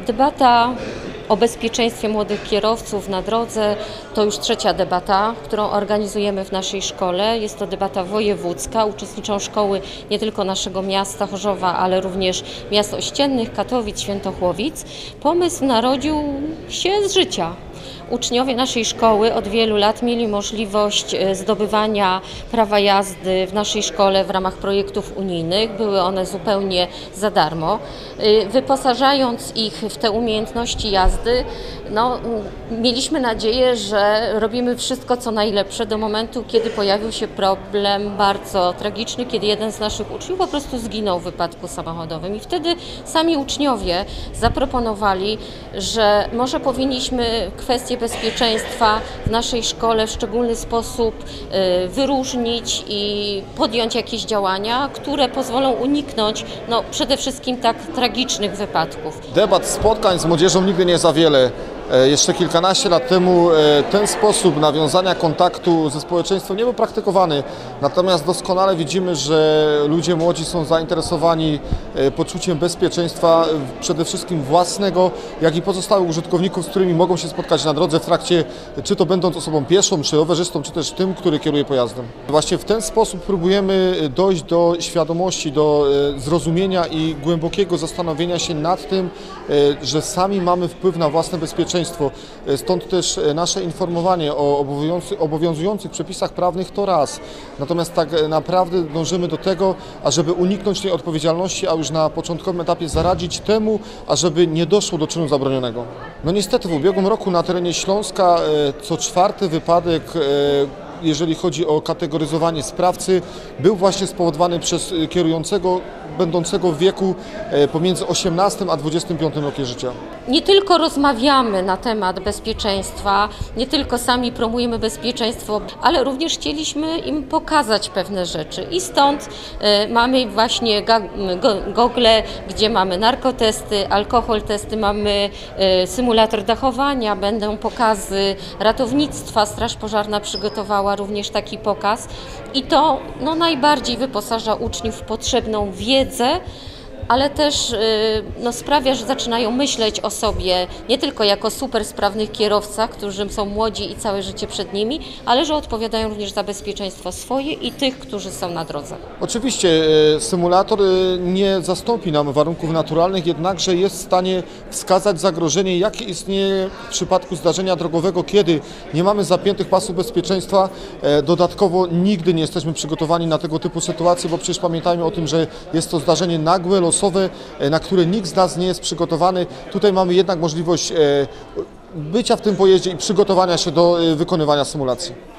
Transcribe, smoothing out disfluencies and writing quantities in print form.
Debata o bezpieczeństwie młodych kierowców na drodze to już trzecia debata, którą organizujemy w naszej szkole. Jest to debata wojewódzka. Uczestniczą szkoły nie tylko naszego miasta Chorzowa, ale również miast ościennych, Katowic, Świętochłowic. Pomysł narodził się z życia. Uczniowie naszej szkoły od wielu lat mieli możliwość zdobywania prawa jazdy w naszej szkole w ramach projektów unijnych. Były one zupełnie za darmo. Wyposażając ich w te umiejętności jazdy, mieliśmy nadzieję, że robimy wszystko co najlepsze do momentu, kiedy pojawił się problem bardzo tragiczny, kiedy jeden z naszych uczniów po prostu zginął w wypadku samochodowym. I wtedy sami uczniowie zaproponowali, że może powinniśmy kwestie bezpieczeństwa w naszej szkole w szczególny sposób wyróżnić i podjąć jakieś działania, które pozwolą uniknąć przede wszystkim tak tragicznych wypadków. Debat, spotkań z młodzieżą nigdy nie za wiele. Jeszcze kilkanaście lat temu ten sposób nawiązania kontaktu ze społeczeństwem nie był praktykowany. Natomiast doskonale widzimy, że ludzie młodzi są zainteresowani poczuciem bezpieczeństwa przede wszystkim własnego, jak i pozostałych użytkowników, z którymi mogą się spotkać na drodze w trakcie, czy to będąc osobą pieszą, czy rowerzystą, czy też tym, który kieruje pojazdem. Właśnie w ten sposób próbujemy dojść do świadomości, do zrozumienia i głębokiego zastanowienia się nad tym, że sami mamy wpływ na własne bezpieczeństwo. Stąd też nasze informowanie o obowiązujących przepisach prawnych to raz. Natomiast tak naprawdę dążymy do tego, ażeby uniknąć tej odpowiedzialności, a już na początkowym etapie zaradzić temu, ażeby nie doszło do czynu zabronionego. Niestety w ubiegłym roku na terenie Śląska co czwarty wypadek, jeżeli chodzi o kategoryzowanie sprawcy, był właśnie spowodowany przez kierującego będącego w wieku pomiędzy 18 a 25 rokiem życia. Nie tylko rozmawiamy na temat bezpieczeństwa, nie tylko sami promujemy bezpieczeństwo, ale również chcieliśmy im pokazać pewne rzeczy. I stąd mamy właśnie gogle, gdzie mamy narkotesty, alkohol testy, mamy symulator dachowania, będą pokazy ratownictwa. Straż Pożarna przygotowała również taki pokaz i to najbardziej wyposaża uczniów w potrzebną wiedzę, ale też sprawia, że zaczynają myśleć o sobie nie tylko jako super sprawnych kierowcach, którzy są młodzi i całe życie przed nimi, ale że odpowiadają również za bezpieczeństwo swoje i tych, którzy są na drodze. Oczywiście symulator nie zastąpi nam warunków naturalnych, jednakże jest w stanie wskazać zagrożenie, jakie istnieje w przypadku zdarzenia drogowego, kiedy nie mamy zapiętych pasów bezpieczeństwa. Dodatkowo nigdy nie jesteśmy przygotowani na tego typu sytuacje, bo przecież pamiętajmy o tym, że jest to zdarzenie nagłe, losowe, na które nikt z nas nie jest przygotowany. Tutaj mamy jednak możliwość bycia w tym pojeździe i przygotowania się do wykonywania symulacji.